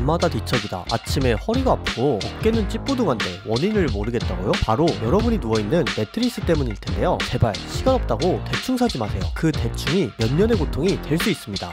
밤마다 뒤척이다 아침에 허리가 아프고 어깨는 찌뿌둥한데 원인을 모르겠다고요? 바로 여러분이 누워있는 매트리스 때문일 텐데요. 제발 시간 없다고 대충 사지 마세요. 그 대충이 몇 년의 고통이 될 수 있습니다.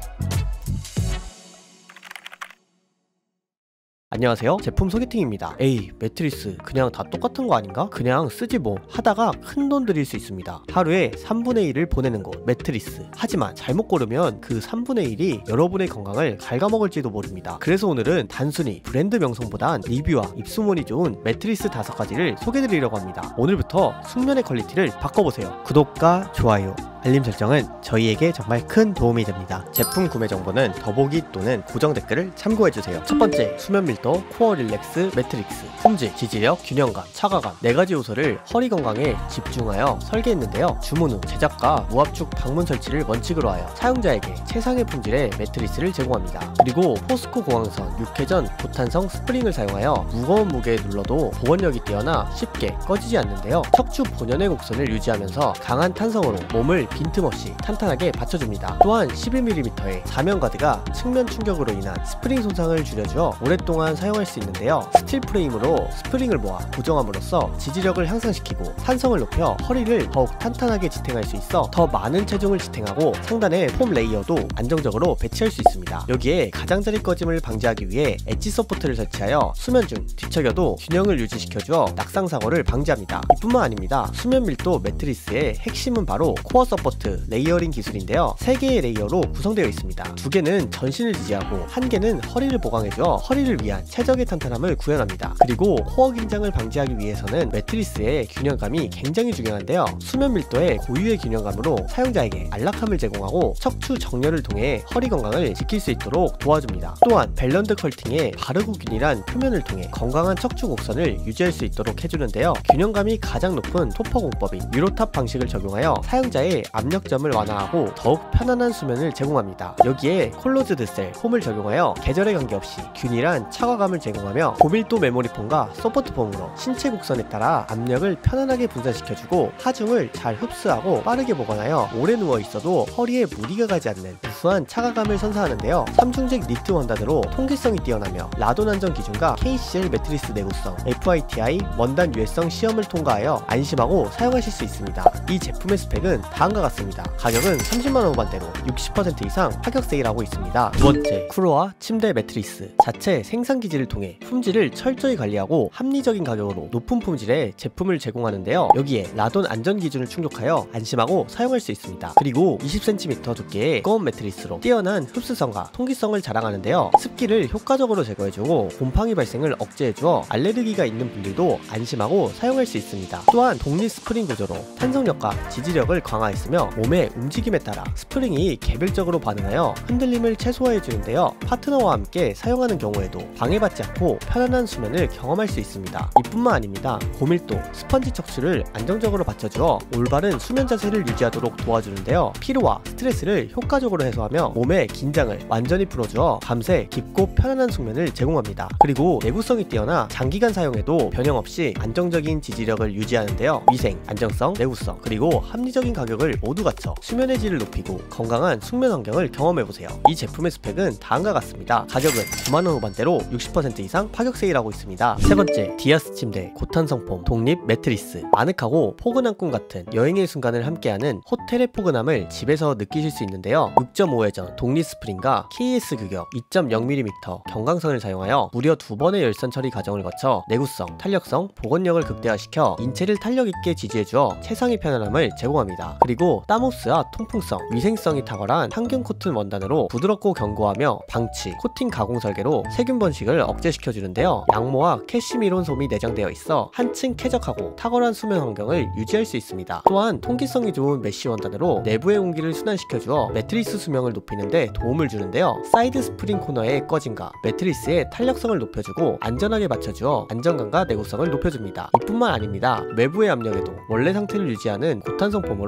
안녕하세요, 제품 소개팅입니다. 에이, 매트리스 그냥 다 똑같은 거 아닌가? 그냥 쓰지 뭐 하다가 큰돈 들일 수 있습니다. 하루에 3분의 1을 보내는 곳 매트리스. 하지만 잘못 고르면 그 3분의 1이 여러분의 건강을 갉아먹을지도 모릅니다. 그래서 오늘은 단순히 브랜드 명성보단 리뷰와 입소문이 좋은 매트리스 5가지를 소개드리려고 합니다. 오늘부터 숙면의 퀄리티를 바꿔보세요. 구독과 좋아요, 알림 설정은 저희에게 정말 큰 도움이 됩니다. 제품 구매 정보는 더보기 또는 고정 댓글을 참고해주세요. 첫 번째, 수면 밀도 코어 릴렉스 매트릭스. 품질, 지지력, 균형감, 차가감 4가지 요소를 허리 건강에 집중하여 설계했는데요. 주문 후 제작과 무압축 방문 설치를 원칙으로 하여 사용자에게 최상의 품질의 매트리스를 제공합니다. 그리고 포스코 고강선 6회전 고탄성 스프링을 사용하여 무거운 무게에 눌러도 보건력이 뛰어나 쉽게 꺼지지 않는데요. 척추 본연의 곡선을 유지하면서 강한 탄성으로 몸을 빈틈없이 탄탄하게 받쳐줍니다. 또한 11mm의 사면 가드가 측면 충격으로 인한 스프링 손상을 줄여주어 오랫동안 사용할 수 있는데요. 스틸 프레임으로 스프링을 모아 고정함으로써 지지력을 향상시키고 탄성을 높여 허리를 더욱 탄탄하게 지탱할 수 있어 더 많은 체중을 지탱하고 상단에 폼 레이어도 안정적으로 배치할 수 있습니다. 여기에 가장자리 꺼짐을 방지하기 위해 엣지 서포트를 설치하여 수면 중 뒤척여도 균형을 유지시켜주어 낙상사고를 방지합니다. 이뿐만 아닙니다. 수면 밀도 매트리스의 핵심은 바로 코어 서포트 레이어링 기술인데요. 3개의 레이어로 구성되어 있습니다. 2개는 전신을 지지하고 1개는 허리를 보강해줘 허리를 위한 최적의 탄탄함을 구현합니다. 그리고 코어 긴장을 방지하기 위해서는 매트리스의 균형감이 굉장히 중요한데요. 수면 밀도의 고유의 균형감으로 사용자에게 안락함을 제공하고 척추 정렬을 통해 허리 건강을 지킬 수 있도록 도와줍니다. 또한 벨런드 컬팅의 바르고 균일한 표면을 통해 건강한 척추 곡선을 유지할 수 있도록 해주는데요. 균형감이 가장 높은 토퍼 공법인 유로탑 방식을 적용하여 사용자의 압력점을 완화하고 더욱 편안한 수면을 제공합니다. 여기에 콜로즈드 셀 폼을 적용하여 계절에 관계없이 균일한 차과감을 제공하며 고밀도 메모리 폼과 서포트 폼으로 신체 곡선에 따라 압력을 편안하게 분산시켜주고 하중을 잘 흡수하고 빠르게 보관하여 오래 누워 있어도 허리에 무리가 가지 않는 우수한 차과감을 선사하는데요. 3중직 니트 원단으로 통기성이 뛰어나며 라돈 안전 기준과 KCL 매트리스 내구성, FITI 원단 유해성 시험을 통과하여 안심하고 사용하실 수 있습니다. 이 제품의 스펙은 다음과 같습니다. 가격은 30만원 후반대로 60% 이상 파격 세일하고 있습니다. 두 번째, 쿠로아 침대 매트리스. 자체 생산 기지를 통해 품질을 철저히 관리하고 합리적인 가격으로 높은 품질의 제품을 제공하는데요. 여기에 라돈 안전 기준을 충족하여 안심하고 사용할 수 있습니다. 그리고 20cm 두께의 두꺼운 매트리스로 뛰어난 흡수성과 통기성을 자랑하는데요. 습기를 효과적으로 제거해주고 곰팡이 발생을 억제해주어 알레르기가 있는 분들도 안심하고 사용할 수 있습니다. 또한 독립 스프링 구조로 탄성력과 지지력을 강화했으며 몸의 움직임에 따라 스프링이 개별적으로 반응하여 흔들림을 최소화해주는데요. 파트너와 함께 사용하는 경우에도 방해받지 않고 편안한 수면을 경험할 수 있습니다. 이뿐만 아닙니다. 고밀도 스펀지 척추를 안정적으로 받쳐주어 올바른 수면 자세를 유지하도록 도와주는데요. 피로와 스트레스를 효과적으로 해소하며 몸의 긴장을 완전히 풀어주어 밤새 깊고 편안한 숙면을 제공합니다. 그리고 내구성이 뛰어나 장기간 사용해도 변형 없이 안정적인 지지력을 유지하는데요. 위생, 안정성, 내구성, 그리고 합리적인 가격을 모두 갖춰 수면의 질을 높이고 건강한 숙면 환경을 경험해보세요. 이 제품의 스펙은 다음과 같습니다. 가격은 9만원 후반대로 60% 이상 파격 세일하고 있습니다. 세 번째, 디아스 침대 고탄성 폼 독립 매트리스. 아늑하고 포근한 꿈 같은 여행의 순간을 함께하는 호텔의 포근함을 집에서 느끼실 수 있는데요. 6.5회전 독립 스프링과 KS 규격 2.0mm 경강선을 사용하여 무려 2번의 열선 처리 과정을 거쳐 내구성, 탄력성, 보건력을 극대화시켜 인체를 탄력 있게 지지해주어 최상의 편안함을 제공합니다. 그리고 땀흡수와 통풍성, 위생성이 탁월한 항균 코튼 원단으로 부드럽고 견고하며 방치, 코팅 가공 설계로 세균 번식을 억제시켜주는데요. 양모와 캐시미론 솜이 내장되어 있어 한층 쾌적하고 탁월한 수면 환경을 유지할 수 있습니다. 또한 통기성이 좋은 메쉬 원단으로 내부의 온기를 순환시켜주어 매트리스 수명을 높이는 데 도움을 주는데요. 사이드 스프링 코너의 꺼짐과 매트리스의 탄력성을 높여주고 안전하게 받쳐주어 안정감과 내구성을 높여줍니다. 이뿐만 아닙니다. 외부의 압력에도 원래 상태를 유지하는 고탄성 폼으로 인체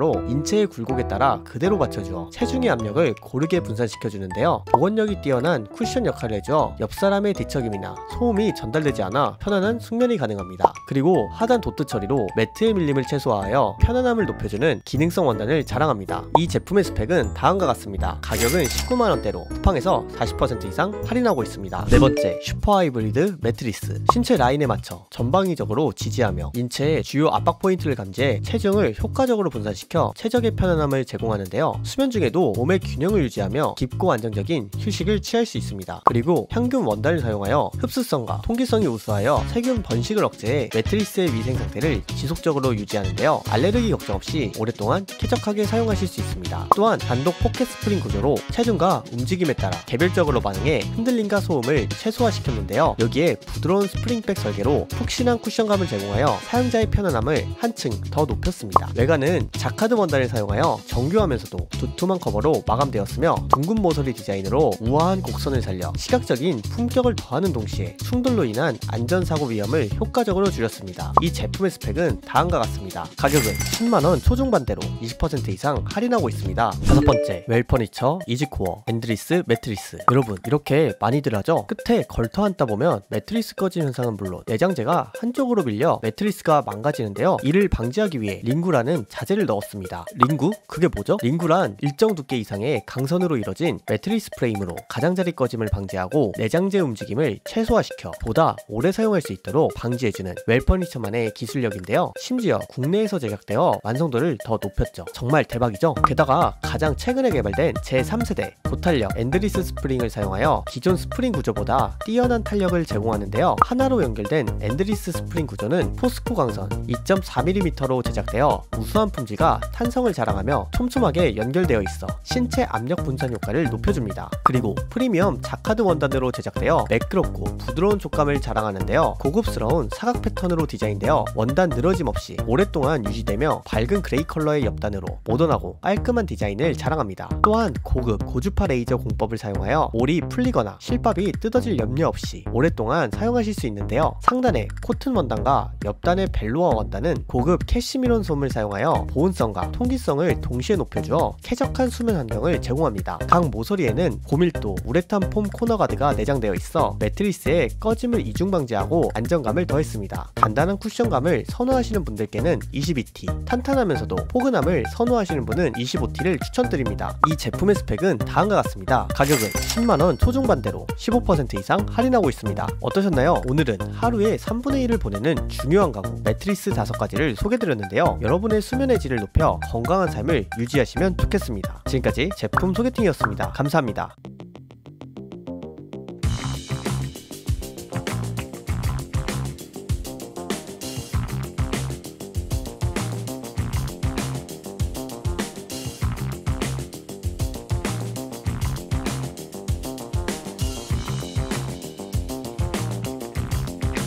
인체의 굴곡에 따라 그대로 받쳐주어 체중의 압력을 고르게 분산시켜주는데요. 보건력이 뛰어난 쿠션 역할을 해줘 옆 사람의 뒤척임이나 소음이 전달되지 않아 편안한 숙면이 가능합니다. 그리고 하단 도트 처리로 매트의 밀림을 최소화하여 편안함을 높여주는 기능성 원단을 자랑합니다. 이 제품의 스펙은 다음과 같습니다. 가격은 19만원대로 쿠팡에서 40% 이상 할인하고 있습니다. 네 번째, 슈퍼 하이브리드 매트리스. 신체 라인에 맞춰 전방위적으로 지지하며 인체의 주요 압박 포인트를 감지해 체중을 효과적으로 분산시켜 최적의 편안함을 제공하는데요. 수면 중에도 몸의 균형을 유지하며 깊고 안정적인 휴식을 취할 수 있습니다. 그리고 향균 원단을 사용하여 흡수성과 통기성이 우수하여 세균 번식을 억제해 매트리스의 위생 상태를 지속적으로 유지하는데요. 알레르기 걱정 없이 오랫동안 쾌적하게 사용하실 수 있습니다. 또한 단독 포켓 스프링 구조로 체중과 움직임에 따라 개별적으로 반응해 흔들림과 소음을 최소화시켰는데요. 여기에 부드러운 스프링백 설계로 푹신한 쿠션감을 제공하여 사용자의 편안함을 한층 더 높였습니다. 외관은 자카드 원단을 사용하여 정교하면서도 두툼한 커버로 마감되었으며 둥근 모서리 디자인으로 우아한 곡선을 살려 시각적인 품격을 더하는 동시에 충돌로 인한 안전사고 위험을 효과적으로 줄였습니다. 이 제품의 스펙은 다음과 같습니다. 가격은 10만원 초중반대로 20% 이상 할인하고 있습니다. 다섯 번째, 웰퍼니처 이지코어 엔드리스 매트리스. 여러분, 이렇게 많이들 하죠? 끝에 걸터 앉다 보면 매트리스 꺼진 현상은 물론 내장재가 한쪽으로 밀려 매트리스가 망가지는데요. 이를 방지하기 위해 링구라는 자재를 넣었습니다. 링구? 그게 뭐죠? 링구란 일정 두께 이상의 강선으로 이뤄진 매트리스 프레임으로 가장자리 꺼짐을 방지하고 내장재 움직임을 최소화시켜 보다 오래 사용할 수 있도록 방지해주는 웰퍼니처만의 기술력인데요. 심지어 국내에서 제작되어 완성도를 더 높였죠. 정말 대박이죠? 게다가 가장 최근에 개발된 제3세대 고탄력 엔드리스 스프링을 사용하여 기존 스프링 구조보다 뛰어난 탄력을 제공하는데요. 하나로 연결된 엔드리스 스프링 구조는 포스코 강선 2.4mm로 제작되어 우수한 품질과 탄성을 자랑하며 촘촘하게 연결되어 있어 신체 압력 분산 효과를 높여줍니다. 그리고 프리미엄 자카드 원단으로 제작되어 매끄럽고 부드러운 촉감을 자랑하는데요. 고급스러운 사각 패턴으로 디자인되어 원단 늘어짐 없이 오랫동안 유지되며 밝은 그레이 컬러의 옆단으로 모던하고 깔끔한 디자인을 자랑합니다. 또한 고급 고주파 레이저 공법을 사용하여 올이 풀리거나 실밥이 뜯어질 염려 없이 오랫동안 사용하실 수 있는데요. 상단의 코튼 원단과 옆단의 벨로아 원단은 고급 캐시미론 솜을 사용하여 보온성과 통기성을 동시에 높여주어 쾌적한 수면 환경을 제공합니다. 각 모서리에는 고밀도 우레탄 폼 코너 가드가 내장되어 있어 매트리스의 꺼짐을 이중 방지하고 안정감을 더했습니다. 단단한 쿠션감을 선호하시는 분들께는 22T, 탄탄하면서도 포근함을 선호하시는 분은 25T를 추천드립니다. 이 제품의 스펙은 다음과 같습니다. 가격은 10만원 초중반대로 15% 이상 할인하고 있습니다. 어떠셨나요? 오늘은 하루에 3분의 1을 보내는 중요한 가구 매트리스 5가지를 소개드렸는데요. 여러분의 수면의 질을 높여 건강한 삶을 유지하시면 좋겠습니다. 지금까지 제품 소개팅이었습니다. 감사합니다.